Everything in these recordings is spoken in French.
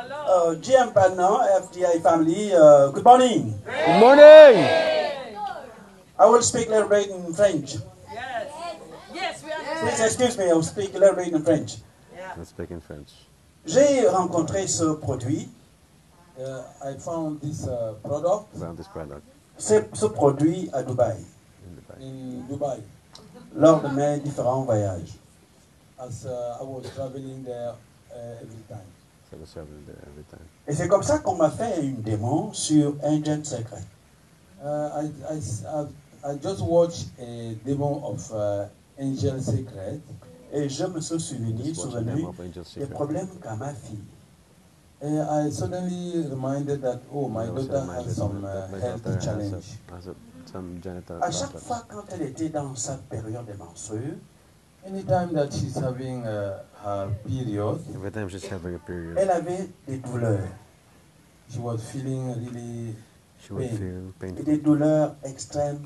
GM Partner, FDI family, good morning. Good morning. I will speak a little bit in French. Yes. Yes, we understand. Please excuse me, I will speak a little bit in French. Yeah. Let's speak in French. J'ai rencontré ce produit. I found this product About this product Ce produit à Dubaï, in Dubai. in Dubai. lors de mes différents voyages. As I was traveling there every time. So I was traveling there every time. Et c'est comme ça qu'on m'a fait une démo sur Agent Secret. I just watched a demo of Angel Secret. Et je me suis souvenu Just watch a demo of Angel des Secret. problèmes qu'a ma fille. I suddenly reminded that, oh, my I also daughter reminded has some that my health daughter has challenge. some genital À chaque problems. fois quand elle était dans sa période de menstrues, Anytime that she's having her period, Every time she's having a period, elle avait des douleurs. she was feeling really she would pain. feel Et painful. des douleurs extrêmes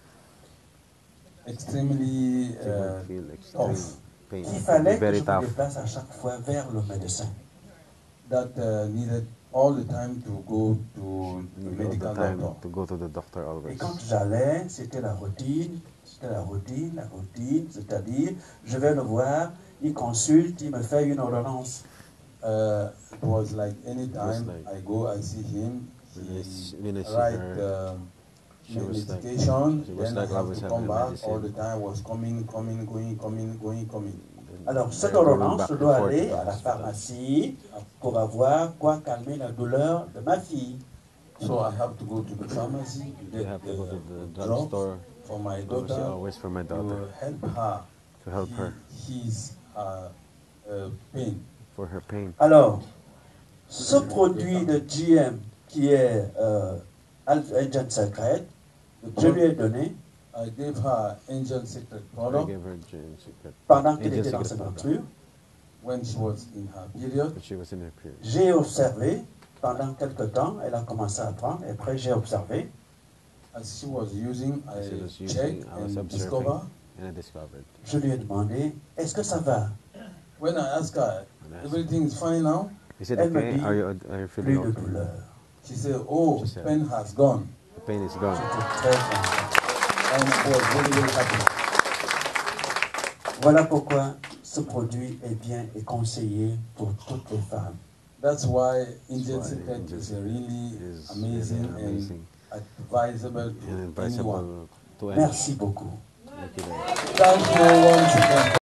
extremely She would feel extreme tough. pain. qu'il fallait que Very je me tough. déplace à chaque fois vers le médecin. That needed all the time to go to the Need all medical the time doctor. to go to the doctor Et always. quand j'allais, c'était la routine, c'est-à-dire, je vais le voir, il consulte, il me fait une ordonnance. It was like anytime like- I go, I see him, When I see write her, she was like- medication, she was then like I have always to having come back. medicine. All the time was coming, going. Alors, cette going ordonnance, back je and dois forth aller to the à la hospital. pharmacie pour avoir quoi calmer la douleur de ma fille. So I have to go to the pharmacy to You get have to go to the drugs drugstore. for my Pharmacy daughter always for my daughter to help her. to help her His pain. for her pain. Alors, ce produit de GM qui est Agent Secret, je lui ai donné I gave her Angel Secret I product gave her Jane Secret pendant qu'elle Angel était dans Secret ses product. menstrues. when she was in her period. But she was in her period. J'ai observé pendant quelque temps, elle a commencé à prendre, et après j'ai observé. As she was using, As she was I using, checked I was and observing, discovered. and I discovered. Je lui ai demandé, est-ce que ça va? When I asked her, And I everything is fine now? He said, Elle me okay, dit, are you Plus feeling de okay? douleur. She said, oh, She said- pain has gone. The pain is gone. J'étais très content. And I was very happy. Voilà pourquoi ce produit est bien et conseillé pour toutes les femmes. That's why Angel why Secret Angel is Secret really is amazing really amazing and advisable and to anyone. advisable to anyone. Merci beaucoup. Thank you very much. Thank you once again.